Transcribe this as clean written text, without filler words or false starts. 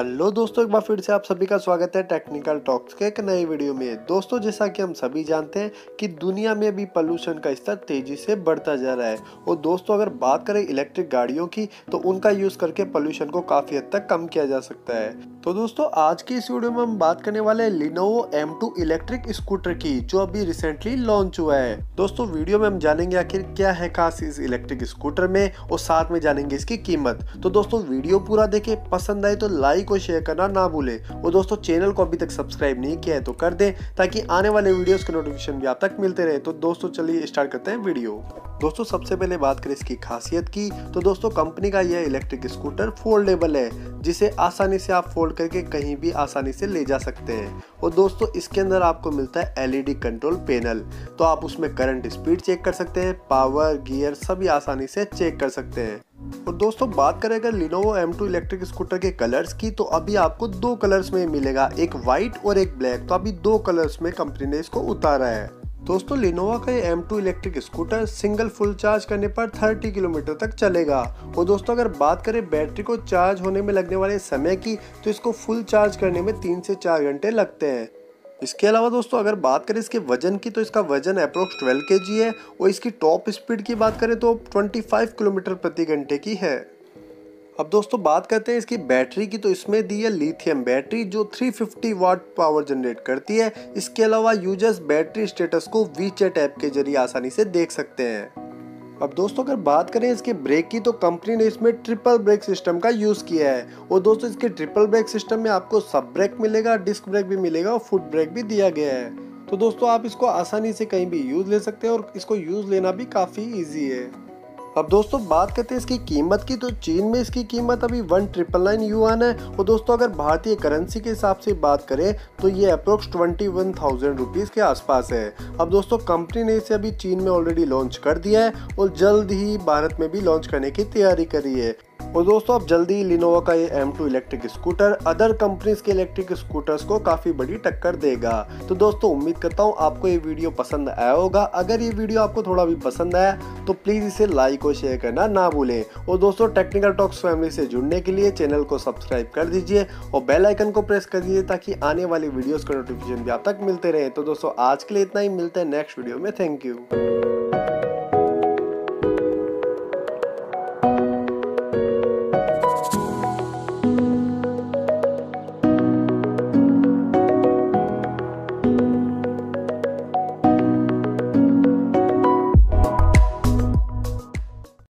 Hello दोस्तों, एक बार फिर से आप सभी का स्वागत है टेक्निकल टॉक्स के एक नई वीडियो में। दोस्तों, जैसा कि हम सभी जानते हैं कि दुनिया में भी पोल्यूशन का स्तर तेजी से बढ़ता जा रहा है। और दोस्तों, अगर बात करें इलेक्ट्रिक गाड़ियों की तो उनका यूज करके पोल्यूशन को काफी हद तक कम किया जा सकता है। तो दोस्तों, आज की इस वीडियो में हम बात करने वाले हैं लिनोवो M2 इलेक्ट्रिक स्कूटर की, जो अभी रिसेंटली लॉन्च हुआ है। दोस्तों, वीडियो में हम जानेंगे आखिर क्या है खास इस इलेक्ट्रिक स्कूटर में और साथ में जानेंगे इसकी कीमत। तो दोस्तों, वीडियो पूरा देखें, पसंद आए तो लाइक और शेयर करना ना भूलें। और दोस्तों, चैनल को अभी तक सब्सक्राइब नहीं किया है तो कर दें ताकि आने वाले वीडियोस के नोटिफिकेशन भी आप तक मिलते रहे। तो दोस्तों, चलिए स्टार्ट करते हैं वीडियो। दोस्तों, सबसे पहले बात करें इसकी खासियत की तो दोस्तों, कंपनी का यह इलेक्ट्रिक स्कूटर फोल्डेबल है, जिसे आसानी से आप फोल्ड करके कहीं भी आसानी से ले जा सकते हैं। और दोस्तों, इसके अंदर आपको मिलता है LED कंट्रोल पैनल, तो आप उसमें करंट स्पीड चेक कर सकते हैं, पावर, गियर सभी आसानी से चेक कर सकते हैं। और दोस्तों, बात करें अगर लिनोवो M2 इलेक्ट्रिक स्कूटर के कलर्स की तो अभी आपको दो कलर्स में मिलेगा, एक व्हाइट और एक ब्लैक। तो अभी दो कलर्स में कंपनी ने इसको उतारा है। दोस्तों, लिनोवा का ये M2 electric scooter single full charge करने पर 30 किलोमीटर तक चलेगा। और दोस्तों, अगर बात करें बैटरी को चार्ज होने में लगने वाले समय की तो इसको फुल चार्ज करने में 3 से 4 घंटे लगते हैं। इसके अलावा दोस्तों, अगर बात करें इसके वजन की तो इसका वजन अप्रोक्स 12 kg है और इसकी टॉप स्पीड की बात करें तो 25 किलोमीटर प्रति घंटे की है। अब दोस्तों, बात करते हैं इसकी बैटरी की तो इसमें दी है लिथियम बैटरी, जो 350 वाट पावर जनरेट करती है। इसके अलावा यूजर्स बैटरी स्टेटस को WeChat ऐप के जरिए आसानी से देख सकते हैं। अब दोस्तों, अगर बात करें इसके ब्रेक की तो कंपनी ने इसमें ट्रिपल ब्रेक सिस्टम का यूज किया है। और दोस्तों, इसके ट्रिपल ब्रेक सिस्टम में आपको सब ब्रेक मिलेगा, डिस्क ब्रेक भी मिलेगा और फुट ब्रेक भी दिया गया है। तो दोस्तों, आप इसको आसानी से कहीं भी यूज ले सकते हैं और इसको यूज लेना भी काफी ईजी है। अब दोस्तों, बात करते हैं इसकी कीमत की तो चीन में इसकी कीमत अभी 1999 युआन है। और दोस्तों, अगर भारतीय करेंसी के हिसाब से बात करें तो ये अप्रोक्स 21,000 रुपीज़ के आसपास है। अब दोस्तों, कंपनी ने इसे अभी चीन में ऑलरेडी लॉन्च कर दिया है और जल्द ही भारत में भी लॉन्च करने की तैयारी करी है। और दोस्तों, अब जल्दी ही लिनोवा का ये M2 electric scooter other companies के इलेक्ट्रिक स्कूटर्स को काफी बड़ी टक्कर देगा। तो दोस्तों, उम्मीद करता हूँ आपको ये वीडियो पसंद आया होगा। अगर ये वीडियो आपको थोड़ा भी पसंद आया तो प्लीज इसे लाइक और शेयर करना ना भूलें। और दोस्तों, टेक्निकल टॉक्स फैमिली से जुड़ने के लिए चैनल को सब्सक्राइब कर दीजिए और बेल आइकन को प्रेस कर दीजिए ताकि आने वाली वीडियोस का नोटिफिकेशन भी आप तक मिलते रहे। तो दोस्तों, आज के लिए इतना ही, मिलते हैं नेक्स्ट वीडियो में। Thank you.